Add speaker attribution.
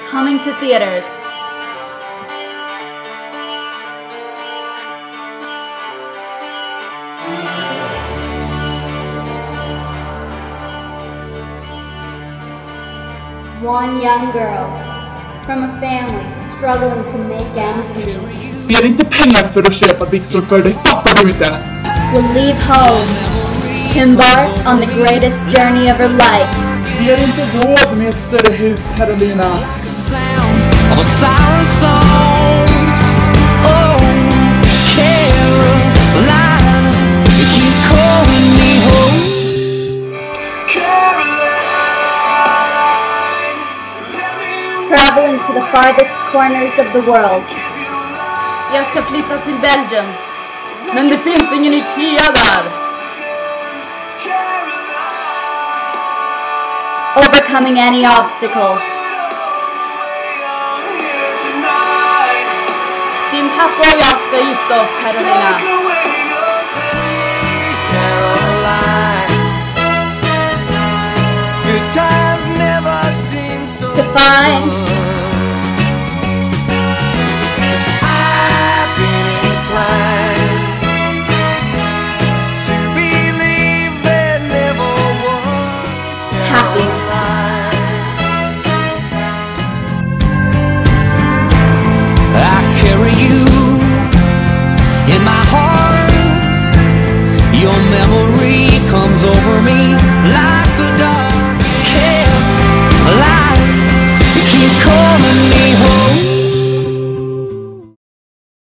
Speaker 1: coming to theaters. One young girl from a family struggling to make ends meet.
Speaker 2: Vi har inte pengar för att köpa byxor för dig, fattar du inte?
Speaker 1: Will leave home to embark on the greatest journey of her life.
Speaker 2: Vi har inte råd med ett större hus, Carolina.
Speaker 1: Traveling to the farthest corners of the world.
Speaker 3: Jag ska flytta till Belgien. Men det finns ingen IKEA där.
Speaker 1: Overcoming any obstacle.
Speaker 3: Din pappa och jag ska gifta oss, Carolina.
Speaker 1: To find